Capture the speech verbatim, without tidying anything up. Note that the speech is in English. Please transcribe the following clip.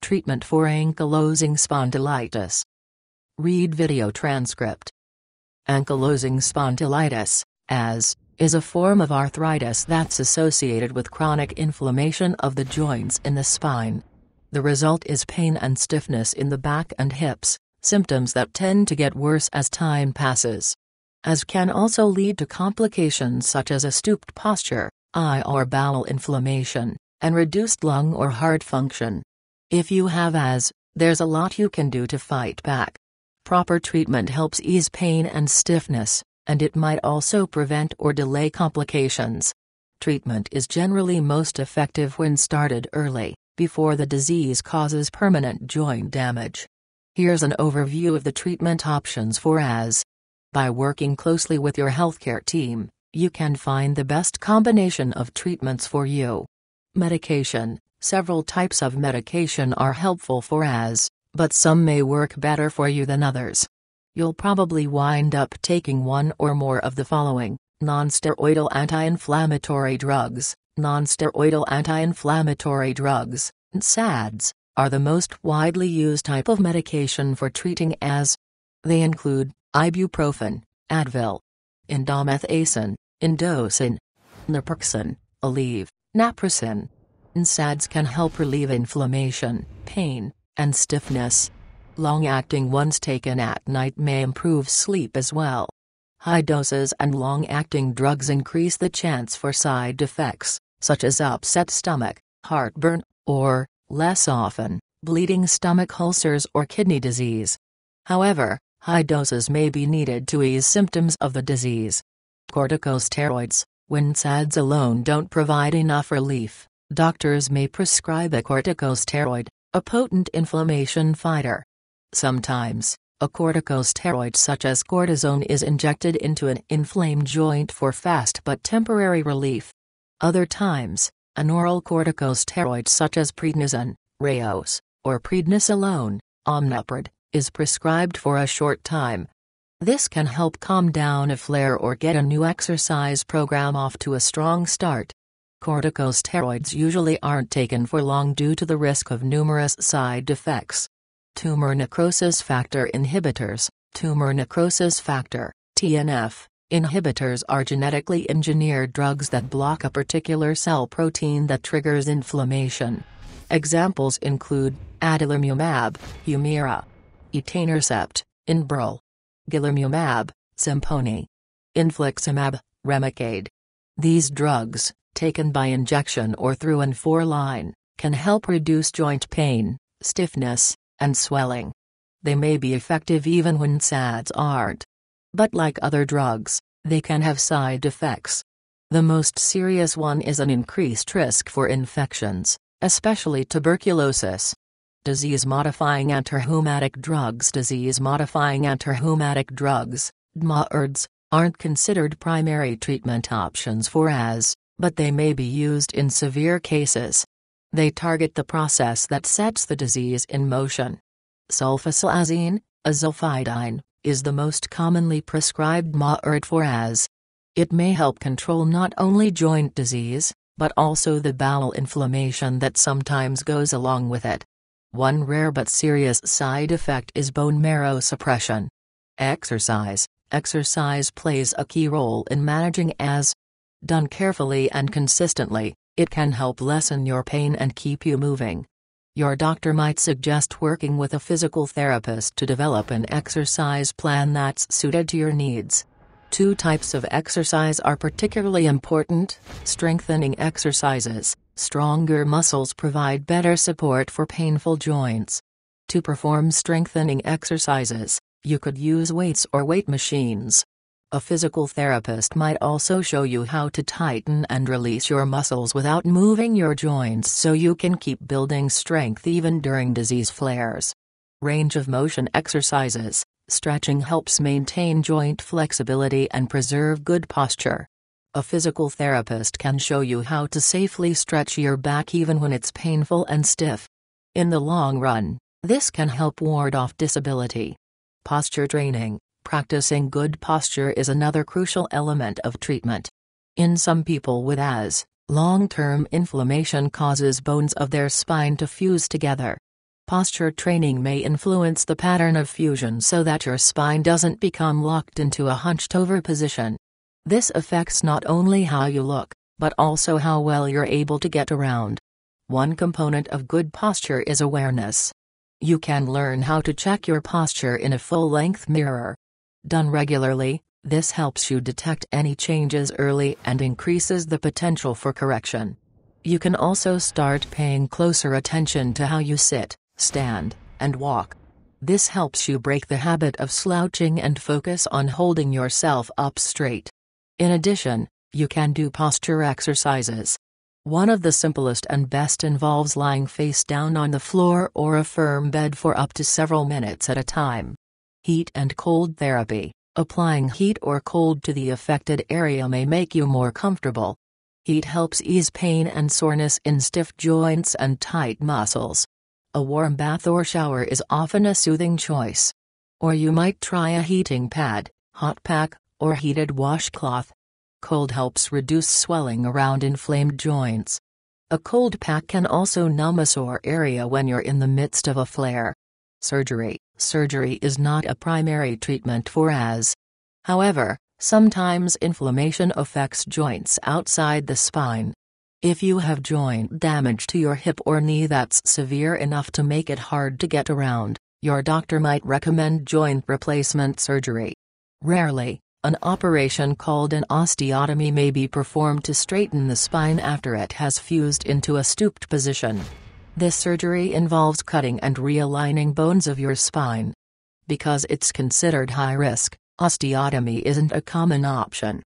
treatment for ankylosing spondylitis. Read video transcript. Ankylosing spondylitis, A S, is a form of arthritis that's associated with chronic inflammation of the joints in the spine. The result is pain and stiffness in the back and hips, symptoms that tend to get worse as time passes. A S can also lead to complications such as a stooped posture, eye or bowel inflammation, and reduced lung or heart function. If you have A S, there's a lot you can do to fight back. Proper treatment helps ease pain and stiffness, and it might also prevent or delay complications. Treatment is generally most effective when started early, before the disease causes permanent joint damage. Here's an overview of the treatment options for A S. By working closely with your healthcare team, you can find the best combination of treatments for you. Medication. Several types of medication are helpful for A S, but some may work better for you than others. You'll probably wind up taking one or more of the following: non-steroidal anti-inflammatory drugs. Non-steroidal anti-inflammatory drugs, N SAIDs, are the most widely used type of medication for treating A S. They include ibuprofen, Advil, indomethacin, indocin, naproxen, Aleve, naproxen. N SAIDs can help relieve inflammation, pain, and stiffness. Long-acting ones taken at night may improve sleep as well. High doses and long-acting drugs increase the chance for side effects, such as upset stomach, heartburn, or, less often, bleeding stomach ulcers or kidney disease. However, high doses may be needed to ease symptoms of the disease. Corticosteroids. When SAIDs alone don't provide enough relief, doctors may prescribe a corticosteroid, a potent inflammation fighter. Sometimes, a corticosteroid such as cortisone is injected into an inflamed joint for fast but temporary relief. Other times, an oral corticosteroid such as prednisone, Rayos, or prednisolone, Omnipred, is prescribed for a short time. This can help calm down a flare or get a new exercise program off to a strong start. Corticosteroids usually aren't taken for long due to the risk of numerous side effects. Tumor necrosis factor inhibitors. Tumor necrosis factor, T N F, inhibitors are genetically engineered drugs that block a particular cell protein that triggers inflammation. Examples include adalimumab, Humira; etanercept, Enbrel; gilimumab, Simponi; infliximab, Remicade. These drugs, taken by injection or through an four line, can help reduce joint pain, stiffness, and swelling. They may be effective even when SAIDs aren't. But like other drugs, they can have side effects. The most serious one is an increased risk for infections, especially tuberculosis. Disease-modifying antirheumatic drugs. Disease-modifying antirheumatic drugs, D M A R Ds, aren't considered primary treatment options for A S, but they may be used in severe cases. They target the process that sets the disease in motion. Sulfasalazine, azulfidine, is the most commonly prescribed D M A R D for A S. It may help control not only joint disease, but also the bowel inflammation that sometimes goes along with it. One rare but serious side effect is bone marrow suppression. Exercise. Exercise plays a key role in managing A S. Done carefully and consistently, it can help lessen your pain and keep you moving. Your doctor might suggest working with a physical therapist to develop an exercise plan that's suited to your needs. Two types of exercise are particularly important: strengthening exercises. Stronger muscles provide better support for painful joints. To perform strengthening exercises, you could use weights or weight machines. A physical therapist might also show you how to tighten and release your muscles without moving your joints so you can keep building strength even during disease flares. Range of motion exercises. Stretching helps maintain joint flexibility and preserve good posture. A physical therapist can show you how to safely stretch your back even when it's painful and stiff. In the long run, this can help ward off disability. Posture training. Practicing good posture is another crucial element of treatment. In some people with A S, long-term inflammation causes bones of their spine to fuse together. Posture training may influence the pattern of fusion so that your spine doesn't become locked into a hunched-over position. This affects not only how you look, but also how well you're able to get around. One component of good posture is awareness. You can learn how to check your posture in a full-length mirror. Done regularly, this helps you detect any changes early and increases the potential for correction. You can also start paying closer attention to how you sit, stand, and walk. This helps you break the habit of slouching and focus on holding yourself up straight. In addition, you can do posture exercises. One of the simplest and best involves lying face down on the floor or a firm bed for up to several minutes at a time. Heat and cold therapy. Applying heat or cold to the affected area may make you more comfortable. Heat helps ease pain and soreness in stiff joints and tight muscles. A warm bath or shower is often a soothing choice. Or you might try a heating pad, hot pack, or heated washcloth. Cold helps reduce swelling around inflamed joints. A cold pack can also numb a sore area when you're in the midst of a flare. Surgery. Surgery is not a primary treatment for A S. However, sometimes inflammation affects joints outside the spine. If you have joint damage to your hip or knee that's severe enough to make it hard to get around, your doctor might recommend joint replacement surgery. Rarely, an operation called an osteotomy may be performed to straighten the spine after it has fused into a stooped position. This surgery involves cutting and realigning bones of your spine. Because it's considered high risk, osteotomy isn't a common option.